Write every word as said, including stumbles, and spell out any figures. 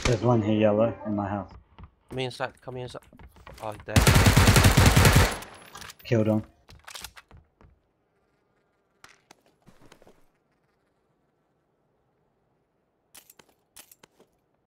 There's one here, yellow, in my house. Come inside, come inside. Oh, there. Killed him.